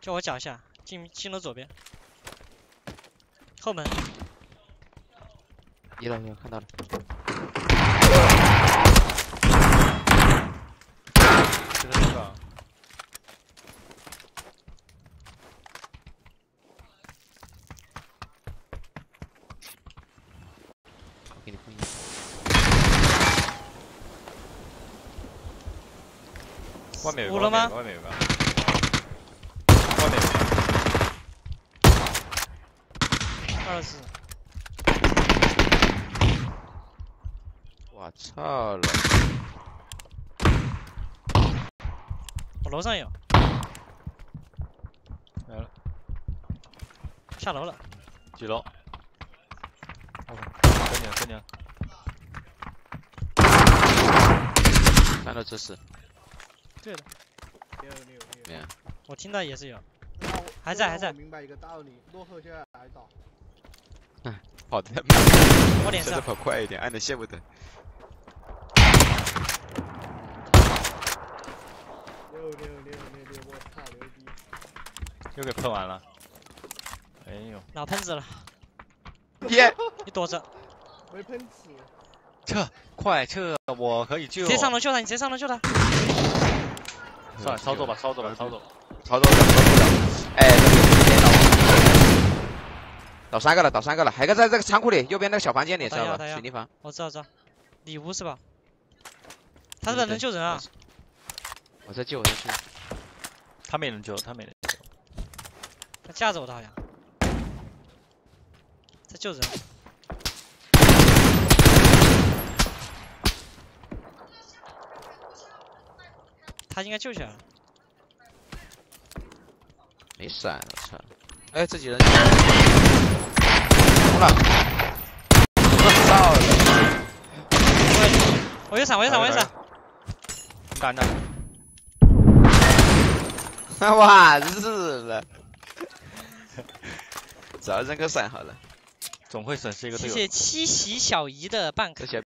就我脚下，进了左边，后门。 1楼看到了。 这个地方。 给你封印。 外面有个， 五了吗？ 外面有个，外面有个。 24。 我操了！ 我楼上有。 来了。 下楼了。 几楼？哦，跟你了。 3楼指使。 对的。 没有。 我听到也是有。还在。 我明白一个道理，落后就要挨打。 跑得太慢。 我脸上。 现在跑快一点，按的羡慕的。 6，我操，牛逼！ 又给喷完了。哎呦。 老喷子了。 耶！ 你躲着。 没喷死。 撤，快撤！我可以救。 直接上楼救他，你直接上楼救他。 算了，操作吧。 哎，倒3个了，还有个在这个仓库里，右边那个小房间里，知道吧？水泥房。 我知道。里屋是吧？他是不是能救人啊？ 我在救。 他没人救。 他架着我的好像。在救人。他应该救起来了。 没闪，我操！哎，这几人。冲了！到了！ 我有闪。 干的。 哇，日了！只要扔个闪好了。 总会损失一个队友。 谢谢七喜小姨的半卡。